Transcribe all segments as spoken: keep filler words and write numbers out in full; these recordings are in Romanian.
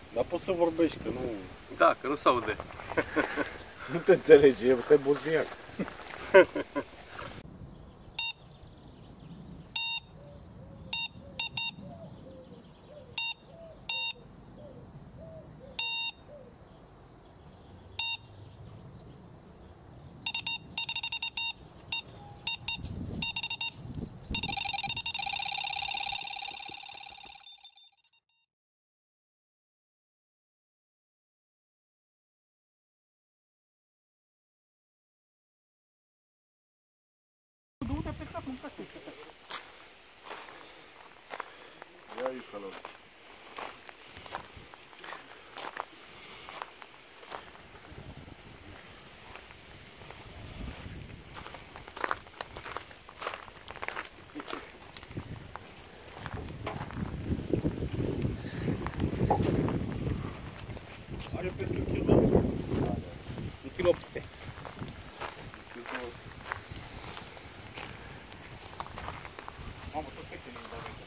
Dar poți să vorbești, că nu... Da, că nu se aude. Nu te înțelege, eu stai bosniac. Du-te pe cap, nu faci. Ia aici, ăla. Are peste un kilometru. Un kilo opt sute. Mamă, tot pe ce nu-i dau aici.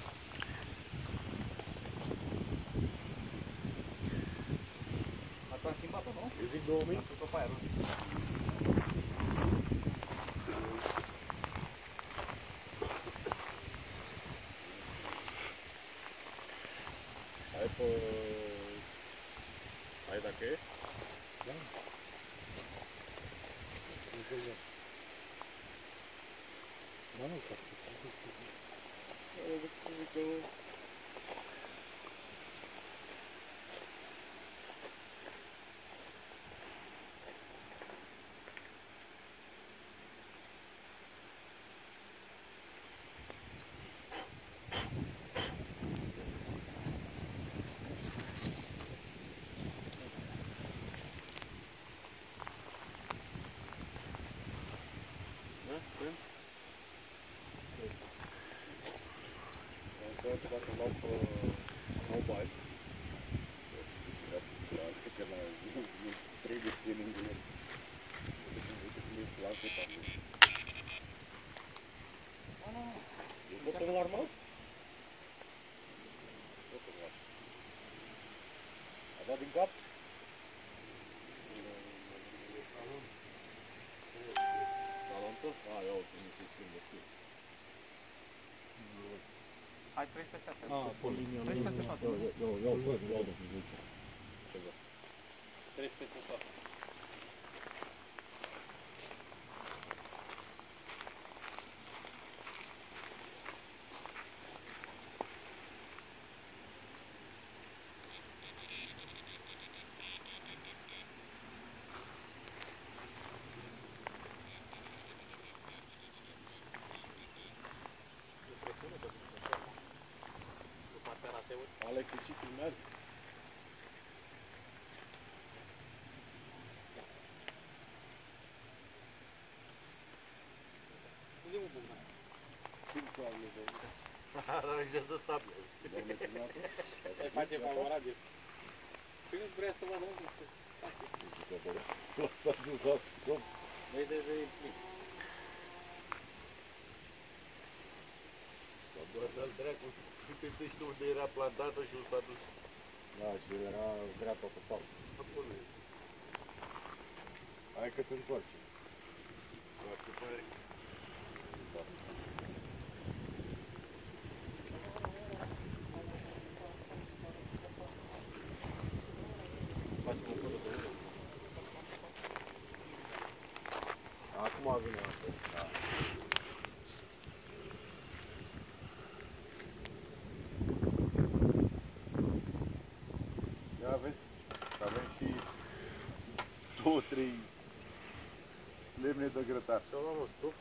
Ați schimbat-o, nu? Îi zic două mii? Am făcut-o pe aia, roșie. Hai pe... Hai dacă e? Da. Da, nu fac să fac. Eu văd să zic că... Dacă luau pe mobile, cred că nu trebuie să fie lângă el. Uite cum e clasă pe acolo. E motor normal? Motor normal. A dat din cap? Salon tot? A, ia uite, nu se schimbă. Hai, treci peste astea. Ah, pe linia. Treci peste toate. Eu, eu, eu, eu, eu, eu, eu, Treci peste toate. Alex, te și filmează? Unde e un bun, mai? Film cu ale de aici. Aranjează tabla. Doamne, filmează. Îi face favorabil. Păi nu vrea să vadă unde este. S-a dus la somn. Vei de de plin. Dar dracu, câte te știu unde era plantată și s-a dus. Da, și era dreapta pe palm. Acolo e. Hai că se întoarce. Dacă pare... Da. Acum vine asta. Da. Ia vezi, avem și două, trei lemne de grătar. Și-o luăm o stuf.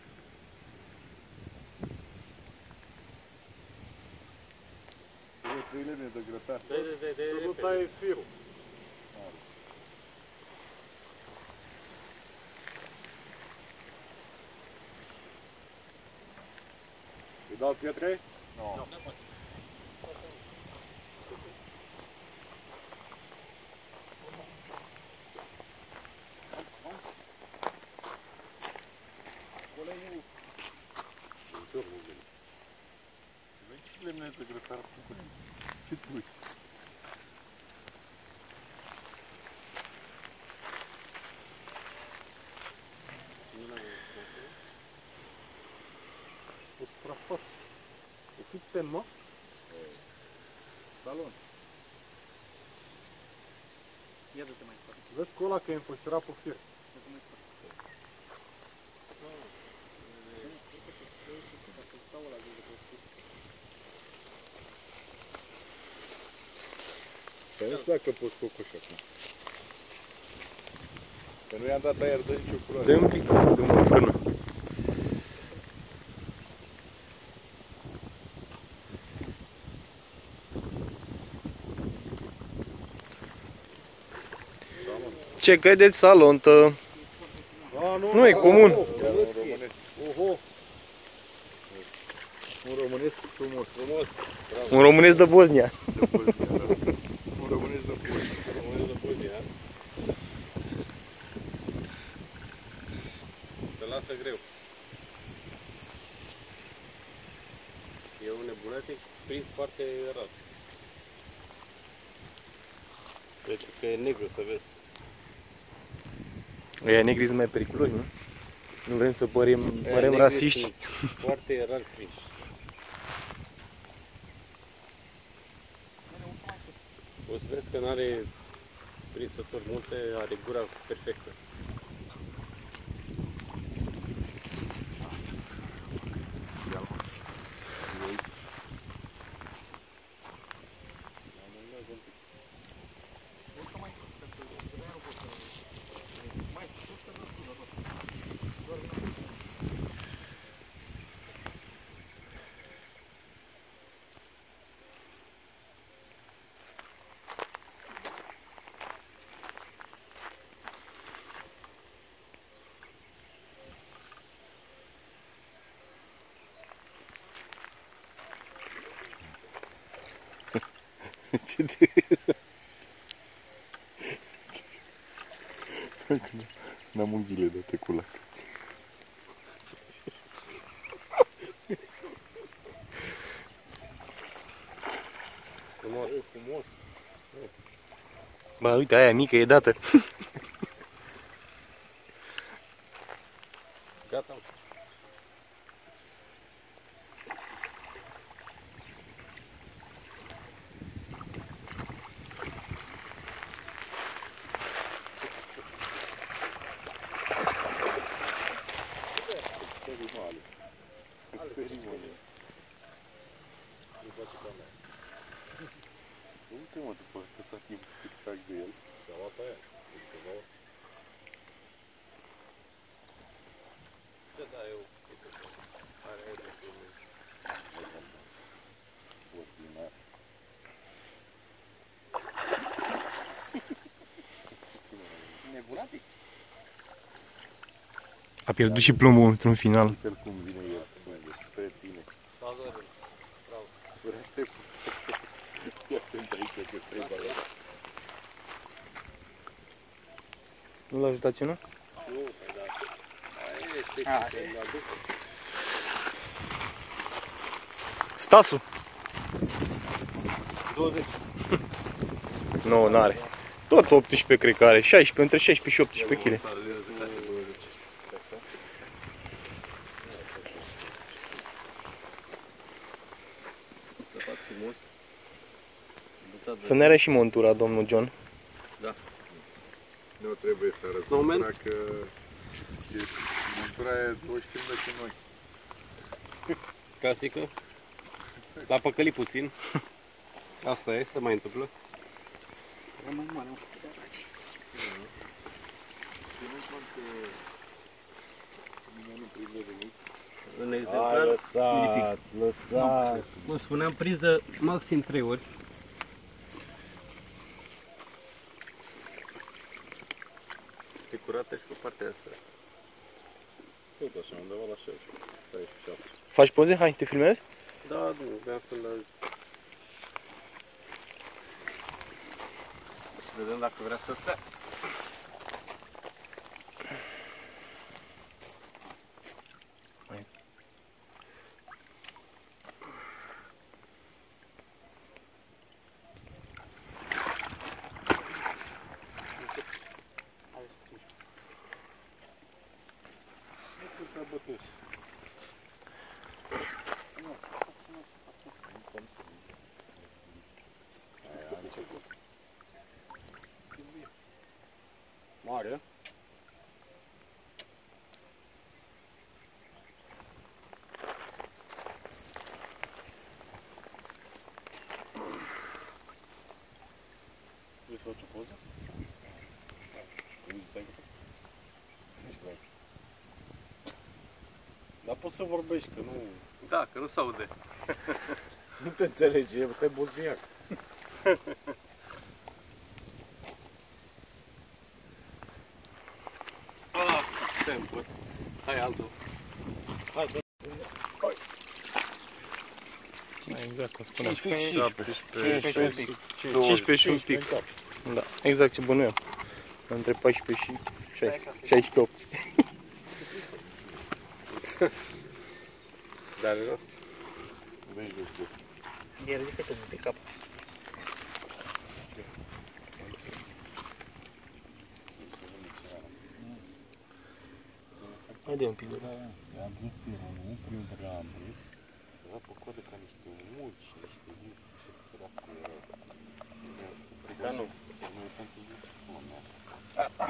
Două, trei lemne de grătar. Să nu taie firul. Îi dau pietre? Nu. Nu. Lemne de grătar. Ce tu uiți? ten, mă. Salon. Ia du-te mai spate. Vezi cu ăla că e înfășurat pe fir. Du-te mai spate. Dacă stau ăla, zic că o spus. Păi nu știu dacă poți cocoș acum. Că nu i-am dat aer de nicio culoare. Dă-mi un pic, dă-mă în frână. Ce credeți, salontă? A, nu, Nu e comun. Iar un românesc. Oho. Un românesc frumos. Frumos. Un românesc de Bosnia. De Bosnia, da. Un românesc de Bosnia. Un românesc de Bosnia. Te lasă greu. E un nebunetic prins foarte rar. Pentru că e negru, să vezi. Ăia negri sunt mai periculoși, nu? Nu vrem să părem, Aia părem negri rasiști. sunt Foarte rar prinși. O să vezi că nu are prinsături multe, are gura perfectă. Ce de... N-am unghiile date cu lac. Frumos. E frumos. Ba, uite, aia mică e dată. Gata. Uite-mă după atâta timp cât trag de el. S-a luat aia. Da, da, eu... Are aia de filme. Ordinar. Nebunatic? A pierdut și plombul într-un final. Uite-l cum vine el spre tine. Da, da, da. Bravo. Vrea să te... Fii atent aici că-ți trebuie aia. Nu-l ajutați, nu? Nu, păi da. Aia este A, că mă aduc. Stasu! douăzeci. Nu, n-are. Tot optsprezece cred că are. șaisprezece, între șaisprezece și optsprezece kg. Să ne are și montura, domnul John. Nu trebuie să arăt montura că e, montura e, o știm de ce noi. Clasică. L-a păcălit puțin. Asta e, se mai întâmplă. Rămân mare, o să te arăci. Ținând cont că nimeni nu prinde nimic. În exemplar, lăsați, lăsați. vă spuneam, priză maxim trei ori. E curată și pe partea asta. Tot așa, undeva la șaisprezece, șaisprezece, șaptesprezece. Faci poze? Hai, te filmezi? Da, nu, vreau să-l... Să vedem dacă vrea să stea. mare. Vrei să faci o poză? Uzi, stai cu Nici mai Dar poți să vorbești, că nu... Da, că nu se aude. Nu te înțelege, ăsta e bosniac. Ah, tempă. Hai altul. Hai, dă. Exact cum spuneam. șaptesprezece, cincisprezece și un pic. Da, exact ce bănuiam. Între paisprezece și șaisprezece, șaisprezece opt. Dar are rost. Vezi de sus. E ridicat un pic cap. Haide un pic de Am brus nu prin prea am brus. Era pe coadă ca niște muci, niște muci și pe dracu erau. Ca nu. Noi pentru zice cum am asta.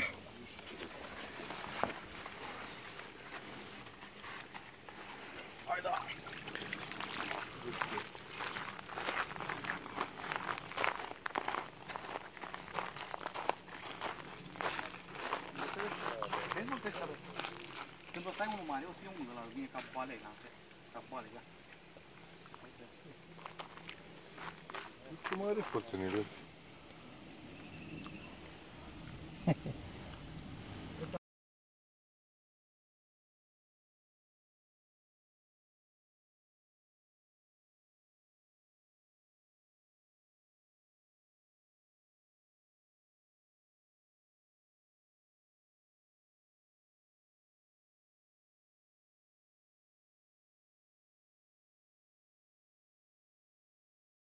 Vezi mă pescarul? Când o stai unul mare, o să fie unul de la vine ca boale, ca boale, ia. Nu știu mai are forță în el.